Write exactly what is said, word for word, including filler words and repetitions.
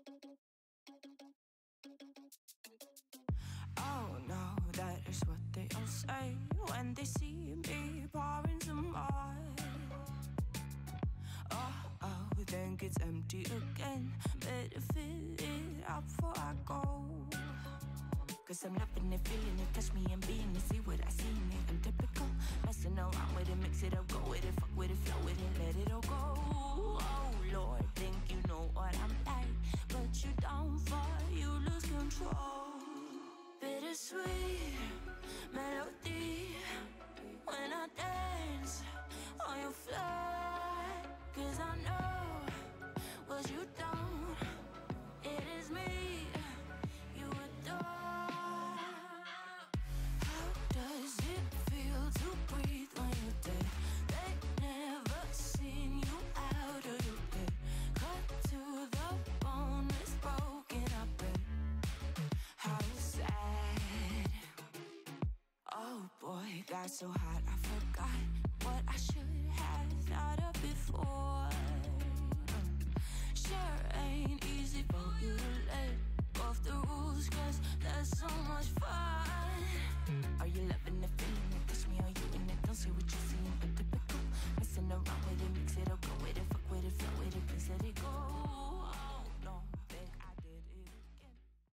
Oh no, that is what they all say when they see me pouring some more. Oh, oh, think it's empty again. Better fill it up before I go. Cause I'm loving it, feeling it, touch me and being it. See what I see in it, I'm typical. Messing around with it, mix it up, go with it. Fuck with it, flow with it, let it all go. Oh Lord, think you know what I'm like, but you don't fall, you lose control. Bittersweet melody when I dance on your floor. Cause I know what you don't, it is me you adore. How does it feel to breathe when you're dead? They never seen you out of your head. Cut to the bone, it's broken, I bet. How sad. Oh boy, got so hot I forgot what I should have thought of before. Sure,